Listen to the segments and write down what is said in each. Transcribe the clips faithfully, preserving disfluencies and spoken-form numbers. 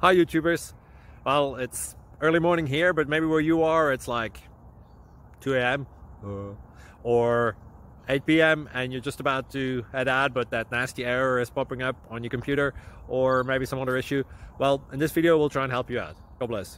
Hi YouTubers. Well, it's early morning here, but maybe where you are it's like two A M uh, or eight P M and you're just about to head out, but that nasty error is popping up on your computer, or maybe some other issue. Well, in this video we'll try and help you out. God bless.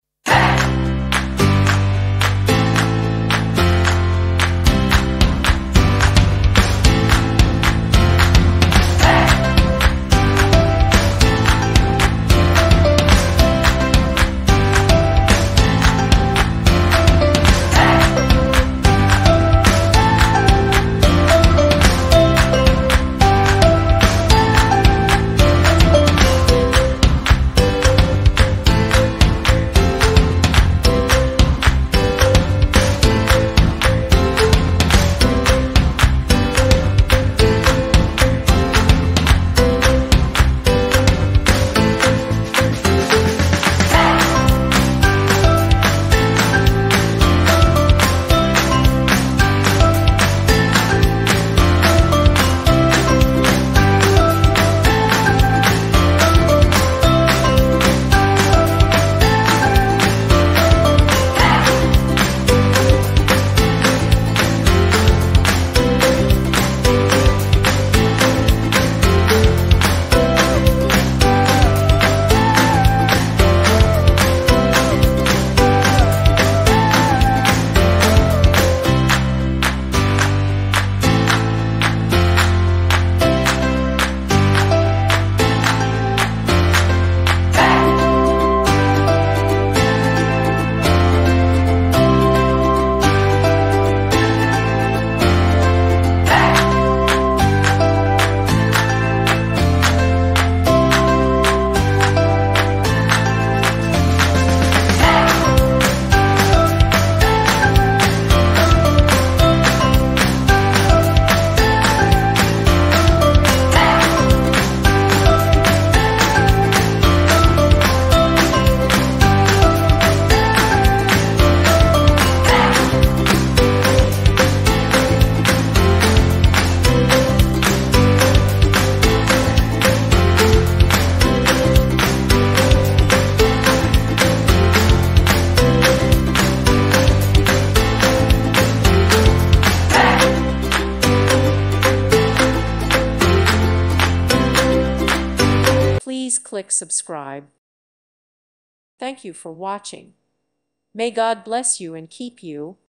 Please click subscribe. Thank you for watching. May God bless you and keep you.